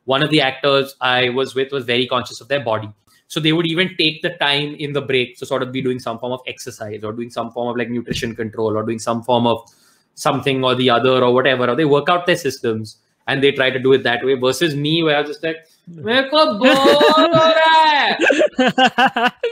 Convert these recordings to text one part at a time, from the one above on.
one of the actors I was with was very conscious of their body. So they would even take the time in the break to sort of be doing some form of exercise or doing some form of like nutrition control or doing some form of something or the other or whatever, or they work out their systems and they try to do it that way, versus me where I was just like, मेरे को bore हो रहा है.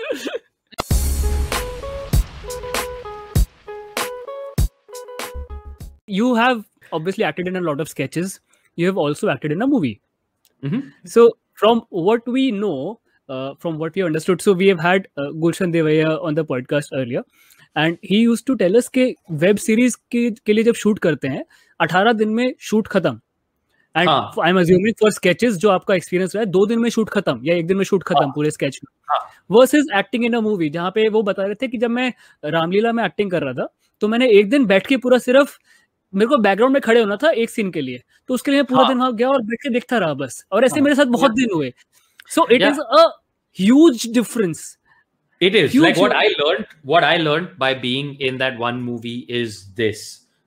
You have obviously acted in a lot of sketches. You have also acted in a movie. Mm-hmm. So from what we know, from what we understood, so we have had Gulshan Devaya on the podcast earlier, and he used to tell us कि web series के लिए जब shoot करते हैं 18 दिन में shoot खत्म. And I'm assuming for sketches जो आपका experience रहा है 2 दिन में shoot खत्म या 1 दिन में shoot खत्म पूरे sketch में. Versus acting in a movie जहाँ पे वो बता रहे थे कि जब मैं रामलीला में acting कर रहा था तो मैंने एक दिन बैठ के पूरा सिर्फ मेरे को बैकग्राउंड में खड़े होना था एक सीन के लिए, तो उसके लिए मैं पूरा दिन वहां गया और बैठ के देखता रहा बस. और ऐसे मेरे साथ बहुत दिन हुए. So it is a huge difference. It is huge. Like what I learned by being in that one movie is this: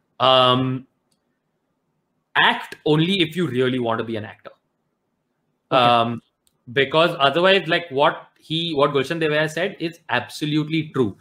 act only if you really want to be an actor. Okay. Because otherwise, like what Gulshan Devaya said is absolutely true.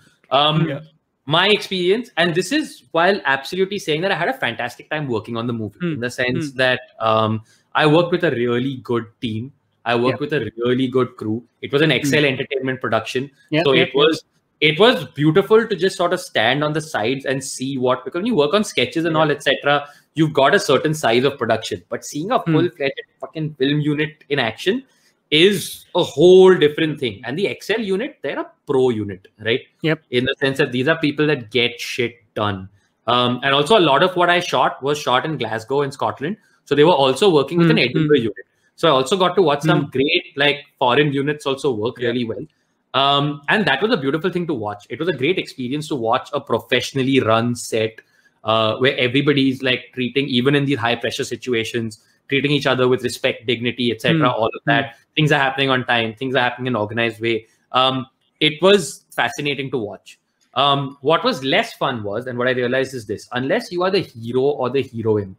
My experience, and this is while absolutely saying that I had a fantastic time working on the movie, in the sense that I worked with a really good team. I worked with a really good crew. It was an Excel Entertainment production. So it was beautiful to just sort of stand on the sides and see what, because when you work on sketches and all, etc., you've got a certain size of production. But seeing a full-fledged fucking film unit in action is a whole different thing. And the Excel unit, they're a pro unit, right? Yep. In the sense that these are people that get shit done. And also a lot of what I shot was shot in Glasgow in Scotland. So they were also working with an Edinburgh unit. So I also got to watch some great like foreign units also work really well. And that was a beautiful thing to watch. It was a great experience to watch a professionally run set where everybody's like treating, even in these high pressure situations, treating each other with respect, dignity, etc. All of that. Things are happening on time. Things are happening in an organized way. It was fascinating to watch. What was less fun was, and what I realized is this: unless you are the hero or the heroine,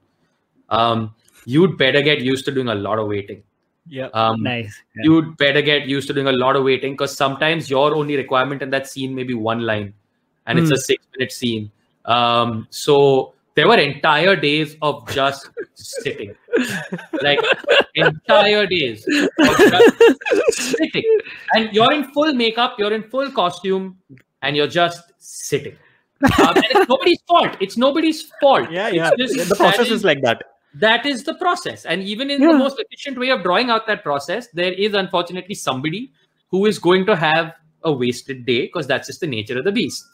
you'd better get used to doing a lot of waiting. Yeah, nice. Yeah. You'd better get used to doing a lot of waiting, because sometimes your only requirement in that scene may be one line, and it's a 6-minute scene. So there were entire days of just sitting, like entire days of just sitting, and you're in full makeup, you're in full costume, and you're just sitting. And it's nobody's fault. It's nobody's fault. Yeah. The process is like that. That is the process. And even in the most efficient way of drawing out that process, there is unfortunately somebody who is going to have a wasted day, because that's just the nature of the beast.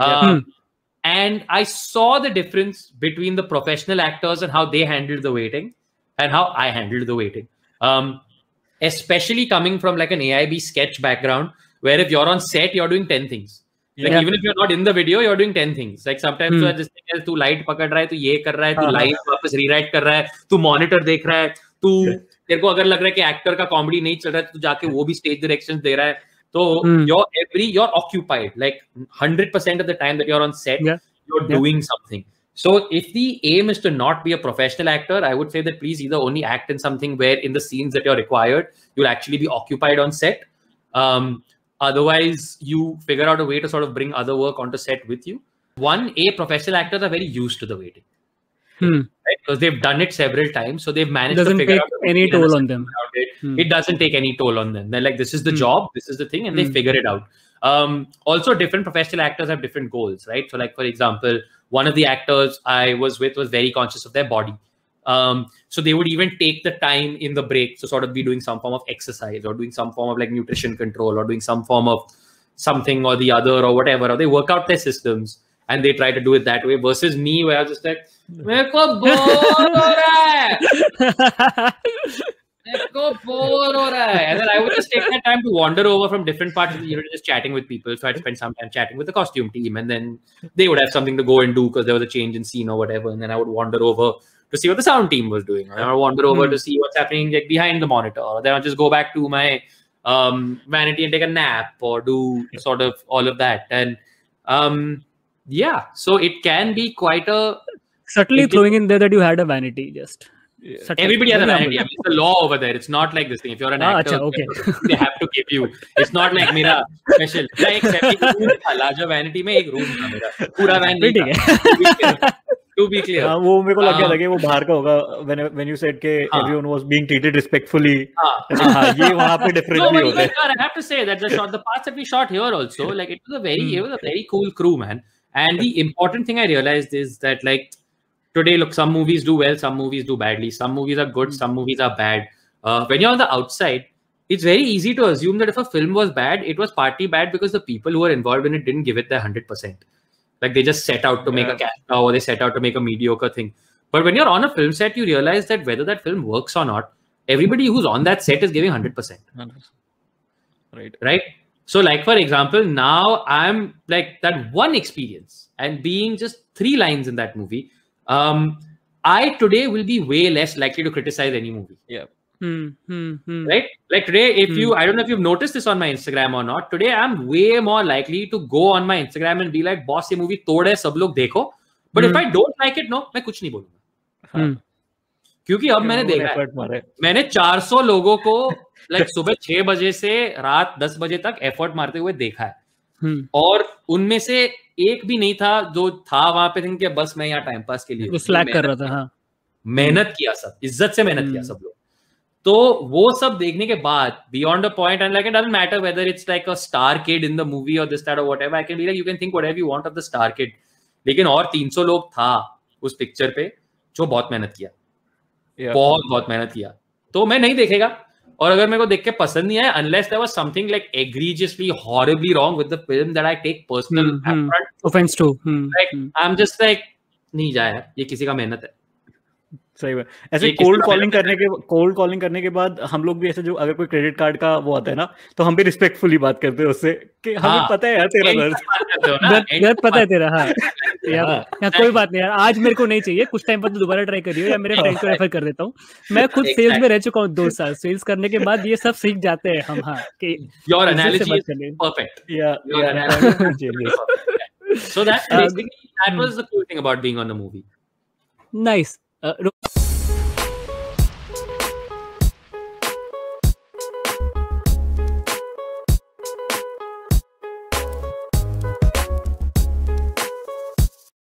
And I saw the difference between the professional actors and how they handled the waiting and how I handled the waiting. Especially coming from like an AIB sketch background, where if you're on set, you're doing 10 things. Like even if you're not in the video, you're doing 10 things. Like sometimes you just think, तू light पकड़ रहा है, तू ये कर रहा है, तू live वापस rewrite कर रहा है, तू monitor देख रहा है, तू तेरे को अगर लग रहा है कि actor का comedy नहीं चल रहा है, तो तू जाके वो भी stage directions दे रहा है. So you're occupied. Like 100% of the time that you're on set, you're doing something. So if the aim is to not be a professional actor, I would say that please either only act in something where in the scenes that you're required, you'll actually be occupied on set. Otherwise, you figure out a way to sort of bring other work onto set with you. Professional actors are very used to the waiting. Right? Because they've done it several times. So they've managed to figure out any toll on them. It doesn't take any toll on them. They're like, this is the job, this is the thing, and they figure it out. Also, different professional actors have different goals, right? So like, for example, one of the actors I was with was very conscious of their body. So they would even take the time in the break to sort of be doing some form of exercise or doing some form of like nutrition control or doing some form of something or the other or whatever, or they work out their systems and they try to do it that way, versus me where I was just like, मेरे को bore हो रहा है. And then I would just take that time to wander over from different parts of the unit, just chatting with people. So I'd spend some time chatting with the costume team, and then they would have something to go and do because there was a change in scene or whatever. And then I would wander over to see what the sound team was doing. Or I would wander over to see what's happening like behind the monitor. Or then I'll just go back to my vanity and take a nap or do sort of all of that. And so it can be quite a... Subtly throwing in there that you had a vanity just... Everybody has a vanity. I mean, it's the law over there. It's not like this thing. If you're an actor, okay. they have to give you. It's not like मेरा special. Larger vanity में एक room था मेरा. पूरा vanity था. To be clear. हाँ, वो मेरे को लग गया था कि वो बाहर का होगा. When you said कि everyone was being treated respectfully. हाँ, ये वहाँ पे differently होता है. I have to say that the parts that we shot here also, like it was a very cool crew, man. And the important thing I realized is that like. Today, look, some movies do well, some movies do badly. Some movies are good, some movies are bad. When you're on the outside, it's very easy to assume that if a film was bad, it was partly bad because the people who were involved in it didn't give it their 100%. Like they just set out to make a cash cow or they set out to make a mediocre thing. But when you're on a film set, you realize that whether that film works or not, everybody who's on that set is giving 100%. Right? So like, for example, now I'm like that one experience and being just 3 lines in that movie, I today will be way less likely to criticize any movie. Yeah. Right? Like today, if you, I don't know if you've noticed this on my Instagram or not, today I'm way more likely to go on my Instagram and be like, boss, ये movie तोड़ है, सब लोग देखो. But if I don't like it, no, मैं कुछ नहीं बोलूँगा. क्योंकि अब मैंने देखा है, मैंने 400 लोगों को like सुबह 6 बजे से रात 10 बजे तक एफर्ट मारते हुए देखा है. और उनमें से एक भी नहीं था जो था वहां पे कि बस मैं यहाँ टाइम पास के लिए स्लैक कर रहा था. हाँ, मेहनत किया, सब इज्जत से मेहनत किया सब लोग. तो वो सब देखने के बाद beyond a point and like it doesn't matter whether it's like a star kid in the movie और दिस दैट और whatever, I can be like you can think whatever you want of the star kid, लेकिन और 300 लोग था उस picture पे जो बहुत मेहनत किया. बहुत मेहनत किया. तो मैं नहीं देखेगा. और अगर मेरे को देख के पसंद नहीं आया, unless there was something like egregiously horribly wrong with the film that I take personal offense to, like I'm just like नहीं जाया, ये किसी का मेहनत है. सही बात. ऐसे कोल्ड कॉलिंग करने के बाद हम लोग भी ऐसे जो अगर कोई क्रेडिट कार्ड का वो आता है ना, तो हम भी रिस्पेक्टफुली बात करते हैं उससे कि हमें पता है यार तेरा दर्द पता है तेरा. हाँ यार कोई बात नहीं यार, आज मेरे को नहीं चाहिए, कुछ टाइम बाद दोबारा ट्राई करियो या मेरे फ्रेंड को रेफर कर देता हूँ. मैं खुद सेल्स में रह चुका हूँ 2 साल. सेल्स करने के बाद ये सब सीख जाते हैं हम. हाँ कि your analogy is perfect. So that was the cool thing about being on the movie. Nice.